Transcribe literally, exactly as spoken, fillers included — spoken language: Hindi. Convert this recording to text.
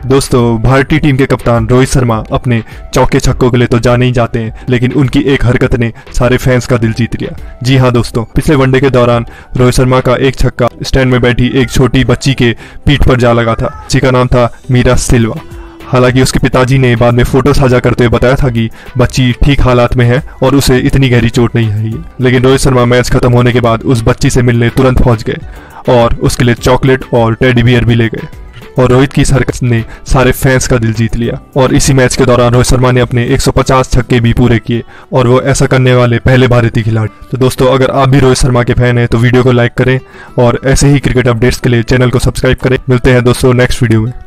दोस्तों, भारतीय टीम के कप्तान रोहित शर्मा अपने चौके छक्कों के लिए तो जाने ही जाते हैं, लेकिन उनकी एक हरकत ने सारे फैंस का दिल जीत लिया। जी हाँ दोस्तों, पिछले वनडे के दौरान रोहित शर्मा का एक छक्का स्टैंड में बैठी एक छोटी बच्ची के पीठ पर जा लगा था, जिसका नाम था मीरा सिल्वा। हालांकि उसके पिताजी ने बाद में फोटो साझा करते हुए बताया था कि बच्ची ठीक हालात में है और उसे इतनी गहरी चोट नहीं आई है। लेकिन रोहित शर्मा मैच खत्म होने के बाद उस बच्ची से मिलने तुरंत पहुंच गए और उसके लिए चॉकलेट और टेडी बियर भी ले गए। और रोहित की इस हरकत ने सारे फैंस का दिल जीत लिया। और इसी मैच के दौरान रोहित शर्मा ने अपने एक सौ पचास छक्के भी पूरे किए और वो ऐसा करने वाले पहले भारतीय खिलाड़ी। तो दोस्तों, अगर आप भी रोहित शर्मा के फैन हैं तो वीडियो को लाइक करें और ऐसे ही क्रिकेट अपडेट्स के लिए चैनल को सब्सक्राइब करें। मिलते हैं दोस्तों नेक्स्ट वीडियो में।